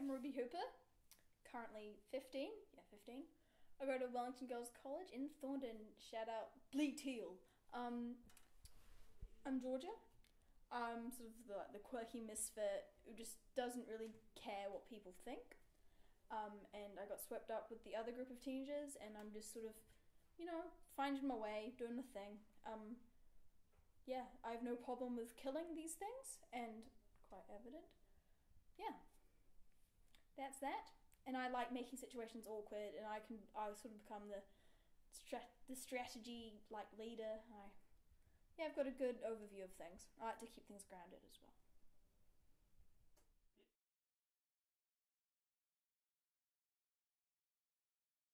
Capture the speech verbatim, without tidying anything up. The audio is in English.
I'm Ruby Hooper, currently fifteen. Yeah, fifteen. I go to Wellington Girls College in Thornton. Shout out Bleak Teal. Um, I'm Georgia. I'm sort of the, the quirky misfit who just doesn't really care what people think. Um, and I got swept up with the other group of teenagers, and I'm just sort of, you know, finding my way, doing the thing. Um, yeah, I have no problem with killing these things, and quite evident. Yeah, that's that. And I like making situations awkward, and I can I sort of become the strat the strategy like leader. I yeah, I've got a good overview of things. I like to keep things grounded as well.